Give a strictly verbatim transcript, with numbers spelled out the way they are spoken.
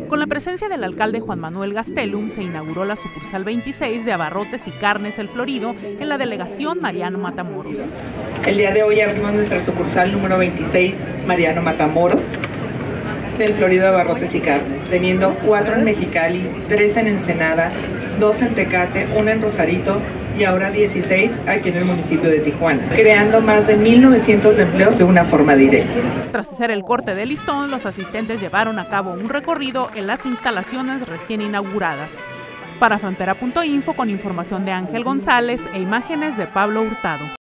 Con la presencia del alcalde Juan Manuel Gastelum se inauguró la sucursal veintiséis de Abarrotes y Carnes El Florido en la delegación Mariano Matamoros. El día de hoy abrimos nuestra sucursal número veintiséis, Mariano Matamoros, del Florido de Abarrotes y Carnes, teniendo cuatro en Mexicali, tres en Ensenada, dos en Tecate, una en Rosarito y ahora dieciséis aquí en el municipio de Tijuana, creando más de mil novecientos empleos de una forma directa. Tras hacer el corte de listón, los asistentes llevaron a cabo un recorrido en las instalaciones recién inauguradas. Para Frontera punto info, con información de Ángel González e imágenes de Pablo Hurtado.